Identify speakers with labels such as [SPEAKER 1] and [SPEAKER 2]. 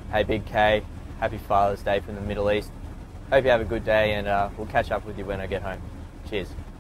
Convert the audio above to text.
[SPEAKER 1] Hey Big K, happy Father's Day from the Middle East. Hope you have a good day, and we'll catch up with you when I get home. Cheers.